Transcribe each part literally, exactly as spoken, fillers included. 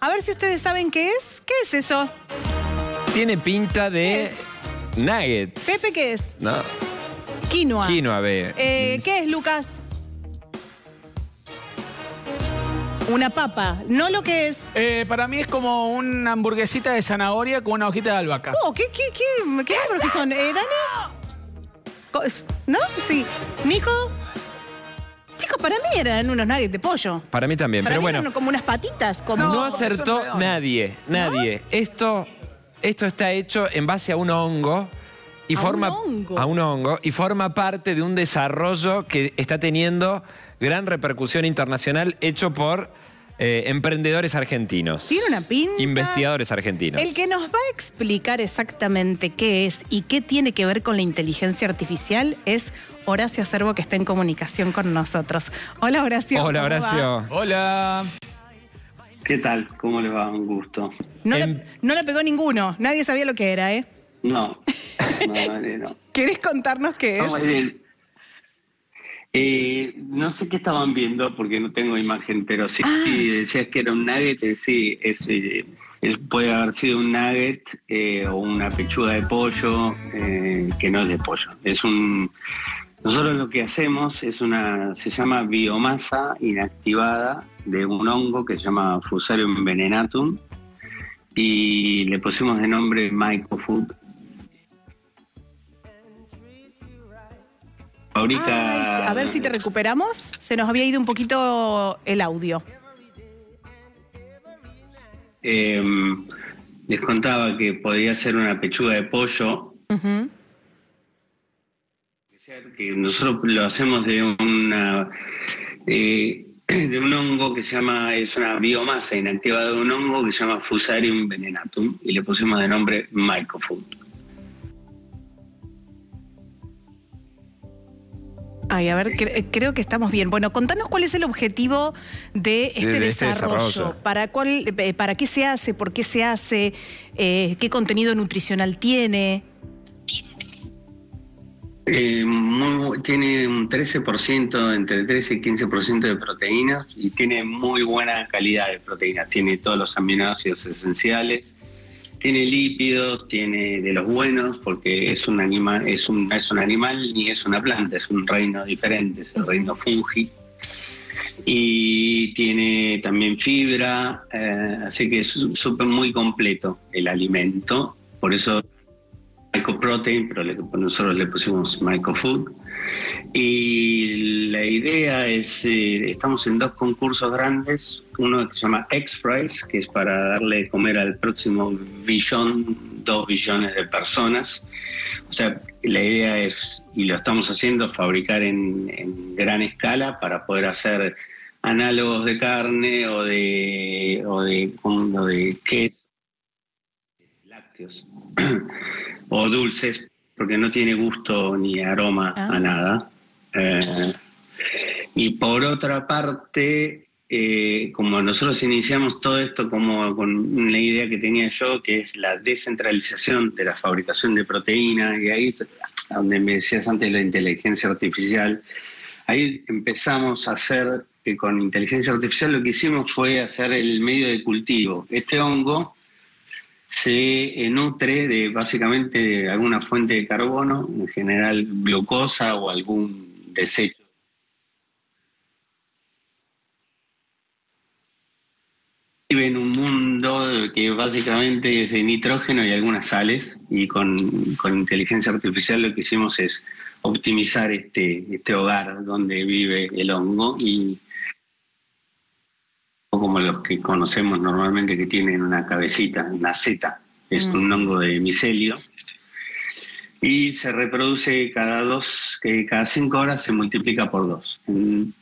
A ver si ustedes saben qué es. ¿Qué es eso? Tiene pinta de nuggets. Pepe, ¿qué es? No. Quinoa. Quinoa, ve. Eh, ¿Qué es, Lucas? Una papa. No lo que es. Eh, para mí es como una hamburguesita de zanahoria con una hojita de albahaca. Oh, ¿qué, qué, qué? ¿Qué, ¿Qué es son? Eh, ¿Dani? ¿No? Sí. ¿Nico? Chicos, para mí eran unos nuggets de pollo. Para mí también, para pero mí bueno. Eran como unas patitas. Como... No, No, acertó son nadie, nadie. ¿No? Esto, esto está hecho en base a un hongo. Y ¿A forma, un hongo? A un hongo. Y forma parte de un desarrollo que está teniendo gran repercusión internacional hecho por eh, emprendedores argentinos. Tiene una pinta. Investigadores argentinos. El que nos va a explicar exactamente qué es y qué tiene que ver con la inteligencia artificial es Horacio Acerbo, que está en comunicación con nosotros. Hola, Horacio. Hola, Horacio. Hola. ¿Qué tal? ¿Cómo les va? Un gusto. No, En... la, no la pegó ninguno. Nadie sabía lo que era, ¿eh? No. No, no, no. ¿Querés contarnos qué es? No, eh, eh, no sé qué estaban viendo porque no tengo imagen, pero sí, Ah. sí decías que era un nugget, eh, sí, es, eh, es- puede haber sido un nugget eh, o una pechuga de pollo, eh, que no es de pollo. Es un... Nosotros lo que hacemos es una, se llama biomasa inactivada de un hongo que se llama Fusarium venenatum y le pusimos de nombre Mycofood. Fabrica... Ay, a ver si te recuperamos. Se nos había ido un poquito el audio. Eh, les contaba que podía ser una pechuga de pollo, Uh-huh. que nosotros lo hacemos de una eh, de un hongo que se llama, es una biomasa inactivada de un hongo que se llama Fusarium venenatum y le pusimos de nombre Mycofood. Ay, a ver, cre- creo que estamos bien. Bueno, contanos cuál es el objetivo de este, de este desarrollo. desarrollo. ¿Para, cuál, eh, ¿Para qué se hace? ¿Por qué se hace? Eh, ¿Qué contenido nutricional tiene? Eh, muy- tiene un trece por ciento, entre trece y quince por ciento de proteínas y tiene muy buena calidad de proteínas. Tiene todos los aminoácidos esenciales, tiene lípidos, tiene de los buenos, porque es un animal, es un, es un animal ni es una planta, es un reino diferente, es el reino fungi. Y tiene también fibra, eh, así que es súper muy completo el alimento, por eso Mycoprotein, pero le, nosotros le pusimos Mycofood. Y la idea es, eh, estamos en dos concursos grandes, uno que se llama X-Prize, que es para darle de comer al próximo billón, dos billones de personas. O sea, la idea es, y lo estamos haciendo, fabricar en, en gran escala para poder hacer análogos de carne o de, o de, o de queso, lácteos o dulces, porque no tiene gusto ni aroma Ah. a nada. Eh, y por otra parte, eh, como nosotros iniciamos todo esto como con una idea que tenía yo, que es la descentralización de la fabricación de proteína, y ahí, donde me decías antes la inteligencia artificial, ahí empezamos a hacer, que con inteligencia artificial lo que hicimos fue hacer el medio de cultivo. Este hongo se nutre de básicamente de alguna fuente de carbono, en general glucosa o algún desecho. Vive en un mundo que básicamente es de nitrógeno y algunas sales, y con, con inteligencia artificial lo que hicimos es optimizar este, este hogar donde vive el hongo, y como los que conocemos normalmente que tienen una cabecita, una seta, es Mm. un hongo de micelio, y se reproduce cada dos, que cada cinco horas se multiplica por dos. Un,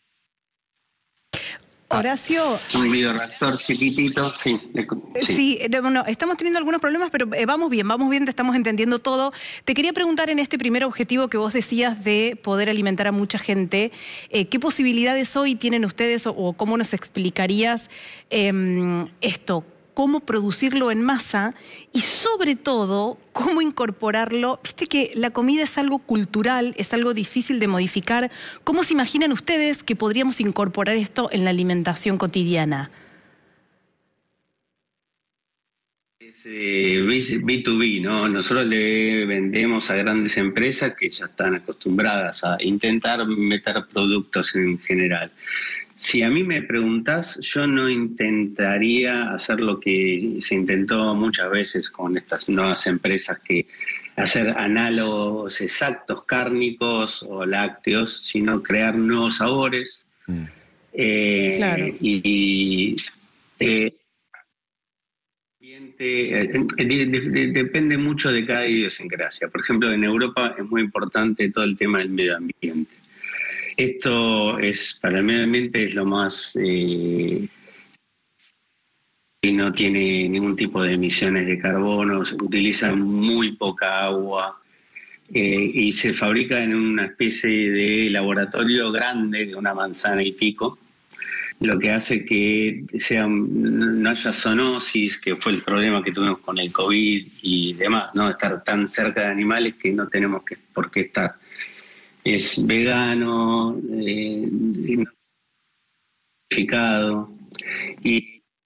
Horacio. un bioreactor chiquitito, sí. le- sí. Sí, eh, bueno, estamos teniendo algunos problemas, pero eh, vamos bien, vamos bien, te estamos entendiendo todo. Te quería preguntar en este primer objetivo que vos decías de poder alimentar a mucha gente, eh, ¿qué posibilidades hoy tienen ustedes o, o cómo nos explicarías eh, esto? ¿Cómo producirlo en masa? Y sobre todo, ¿cómo incorporarlo? Viste que la comida es algo cultural, es algo difícil de modificar. ¿Cómo se imaginan ustedes que podríamos incorporar esto en la alimentación cotidiana? Es eh, B dos B, ¿no? Nosotros le vendemos a grandes empresas que ya están acostumbradas a intentar meter productos en general. Si a mí me preguntás, yo no intentaría hacer lo que se intentó muchas veces con estas nuevas empresas, que hacer análogos exactos cárnicos o lácteos, sino crear nuevos sabores. Mm. Eh, claro. Y, y eh, depende mucho de cada idiosincrasia. Por ejemplo, en Europa es muy importante todo el tema del medio ambiente. Esto es, para el medio ambiente es lo más... Eh, y no tiene ningún tipo de emisiones de carbono, se utiliza muy poca agua eh, y se fabrica en una especie de laboratorio grande, de una manzana y pico, lo que hace que sea, no haya zoonosis, que fue el problema que tuvimos con el COVID y demás, ¿no? Estar tan cerca de animales que no tenemos que, por qué estar. Es vegano, eh, y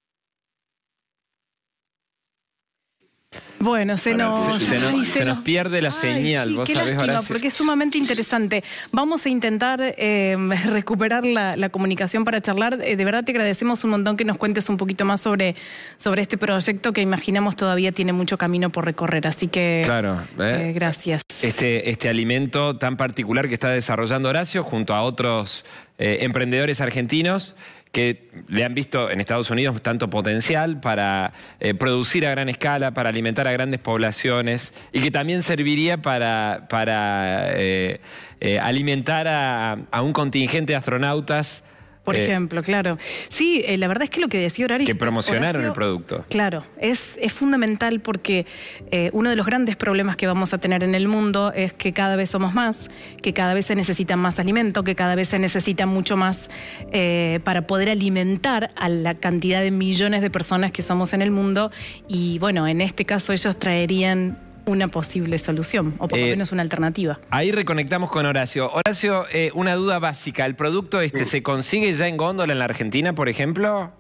bueno, se nos, se, se nos, ay, se nos pierde la ay, señal, sí, vos qué sabés, lástima, Horacio. porque es sumamente interesante. Vamos a intentar eh, recuperar la, la comunicación para charlar. Eh, de verdad te agradecemos un montón que nos cuentes un poquito más sobre, sobre este proyecto que imaginamos todavía tiene mucho camino por recorrer. Así que claro, ¿eh? Eh, gracias. Este, este alimento tan particular que está desarrollando Horacio junto a otros eh, emprendedores argentinos que le han visto en Estados Unidos tanto potencial para eh, producir a gran escala, para alimentar a grandes poblaciones y que también serviría para, para eh, eh, alimentar a, a un contingente de astronautas. Por eh, ejemplo, claro. Sí, eh, la verdad es que lo que decía Horacio... Que promocionaron Horacio, el producto. Claro, es, es fundamental porque eh, uno de los grandes problemas que vamos a tener en el mundo es que cada vez somos más, que cada vez se necesita más alimento, que cada vez se necesita mucho más eh, para poder alimentar a la cantidad de millones de personas que somos en el mundo. Y bueno, en este caso ellos traerían una posible solución, o por lo eh, menos una alternativa. Ahí reconectamos con Horacio. Horacio, eh, una duda básica. ¿El producto este se consigue ya en góndola en la Argentina, por ejemplo?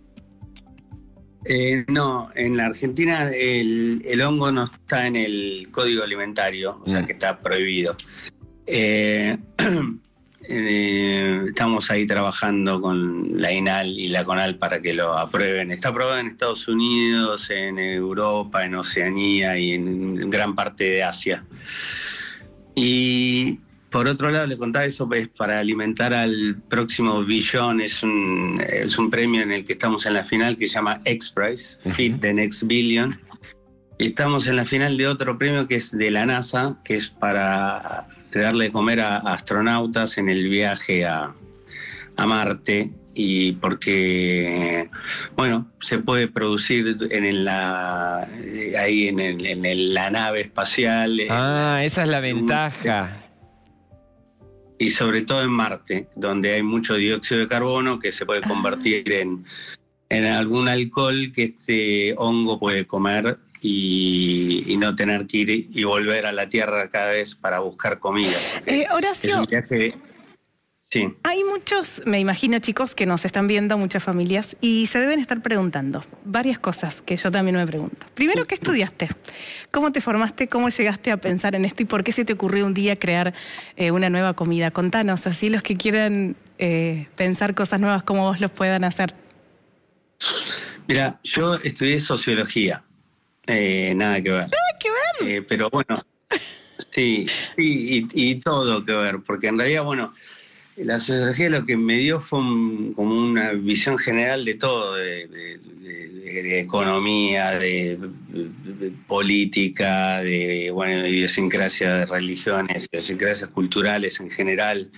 Eh, no, en la Argentina el, el hongo no está en el Código Alimentario, o sea mm. que está prohibido. Eh, eh, estamos ahí trabajando con la INAL y la CONAL para que lo aprueben. Está aprobado en Estados Unidos, en Europa, en Oceanía y en gran parte de Asia. Y por otro lado, le contaba eso, es para alimentar al próximo billón. Es un, es un premio en el que estamos en la final que se llama X-Prize, uh-huh. Feed the Next Billion. Y estamos en la final de otro premio que es de la NASA, que es para darle de comer a astronautas en el viaje a, a Marte, y porque, bueno, se puede producir en la, ahí en, el, en el, la nave espacial. Ah, esa es la ventaja. Y sobre todo en Marte, donde hay mucho dióxido de carbono que se puede convertir en, en algún alcohol que este hongo puede comer y, y no tener que ir y volver a la Tierra cada vez para buscar comida. Eh, Horacio, es un viaje, sí. Hay muchos, me imagino, chicos, que nos están viendo, muchas familias, y se deben estar preguntando varias cosas que yo también me pregunto. Primero, ¿qué estudiaste? ¿Cómo te formaste? ¿Cómo llegaste a pensar en esto? ¿Y por qué se te ocurrió un día crear eh, una nueva comida? Contanos, así los que quieran eh, pensar cosas nuevas, cómo vos los puedan hacer. Mira, yo estudié sociología. Eh, nada que ver. Nada que ver. Eh, pero bueno, sí, sí y, y todo que ver, porque en realidad, bueno, la sociología lo que me dio fue un, como una visión general de todo, de, de, de, de economía, de, de política, de, bueno, de idiosincrasia de religiones, idiosincrasias culturales en general.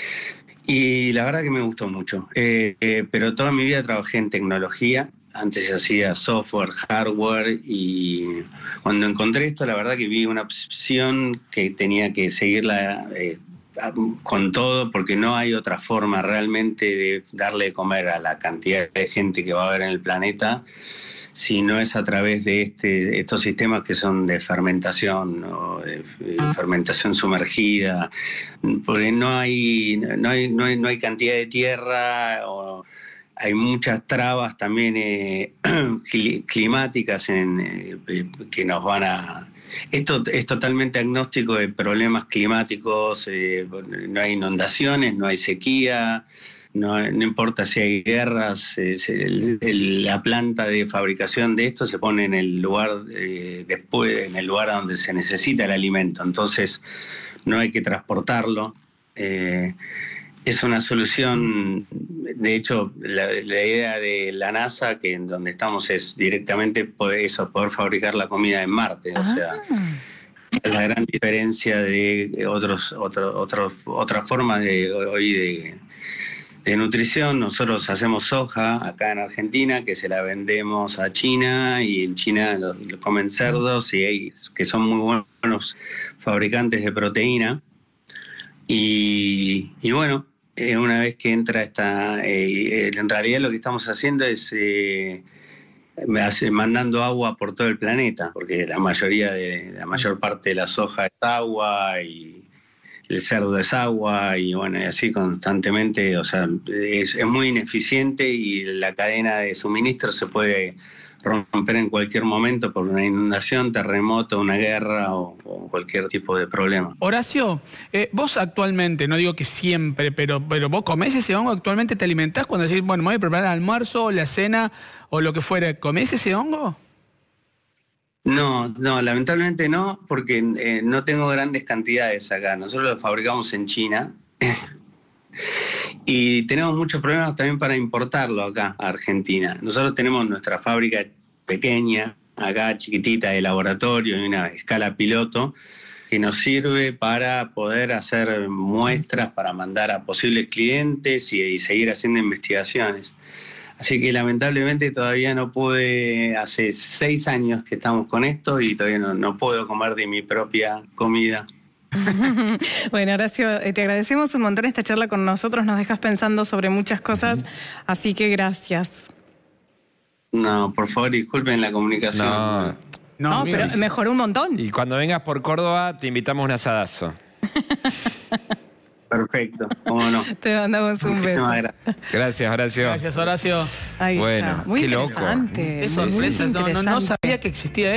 Y la verdad que me gustó mucho. Eh, eh, pero toda mi vida trabajé en tecnología. Antes hacía software, hardware, y cuando encontré esto, la verdad que vi una opción que tenía que seguirla eh, con todo, porque no hay otra forma realmente de darle de comer a la cantidad de gente que va a haber en el planeta si no es a través de este, estos sistemas que son de fermentación, ¿no? de, de fermentación sumergida, porque no hay, no hay, no hay, no hay cantidad de tierra o hay muchas trabas también eh, climáticas en, eh, que nos van a... Esto es totalmente agnóstico de problemas climáticos, eh, no hay inundaciones, no hay sequía, no, no importa si hay guerras, eh, el, el, la planta de fabricación de esto se pone en el lugar eh, después, en el lugar donde se necesita el alimento, entonces no hay que transportarlo. Eh, es una solución, de hecho, la, la idea de la NASA, que en donde estamos es directamente poder, eso, poder fabricar la comida en Marte, ah. o sea, es la gran diferencia de otros, otro, otro, otra forma de hoy de, de nutrición. Nosotros hacemos soja acá en Argentina, que se la vendemos a China, y en China lo, lo comen cerdos, y hay, que son muy buenos fabricantes de proteína. Y, y bueno, eh, una vez que entra esta... Eh, en realidad lo que estamos haciendo es eh, mandando agua por todo el planeta, porque la mayoría de la mayor parte de la soja es agua y el cerdo es agua, y bueno, y así constantemente, o sea, es, es muy ineficiente y la cadena de suministro se puede romper en cualquier momento por una inundación, terremoto, una guerra o, o cualquier tipo de problema. Horacio, eh, vos actualmente, no digo que siempre, pero, pero vos comés ese hongo, actualmente te alimentás cuando decís, bueno, me voy a preparar el almuerzo, la cena o lo que fuera, ¿comés ese hongo? No, no, lamentablemente no, porque eh, no tengo grandes cantidades acá. Nosotros lo fabricamos en China y tenemos muchos problemas también para importarlo acá a Argentina. Nosotros tenemos nuestra fábrica pequeña, acá chiquitita, de laboratorio, y una escala piloto, que nos sirve para poder hacer muestras para mandar a posibles clientes y, y seguir haciendo investigaciones. Así que lamentablemente todavía no pude, hace seis años que estamos con esto y todavía no, no puedo comer de mi propia comida. Bueno, Horacio, te agradecemos un montón esta charla con nosotros, nos dejas pensando sobre muchas cosas, así que gracias. No, por favor, disculpen la comunicación. No, no, no pero mira, mejoró un montón. Y cuando vengas por Córdoba, te invitamos a un asadazo. Perfecto, cómo no. Te mandamos un beso. Gracias, Horacio. Gracias, Horacio. Ahí bueno, está. Muy qué interesante. Loco. Es sorpresa, no, no, no sabía que existía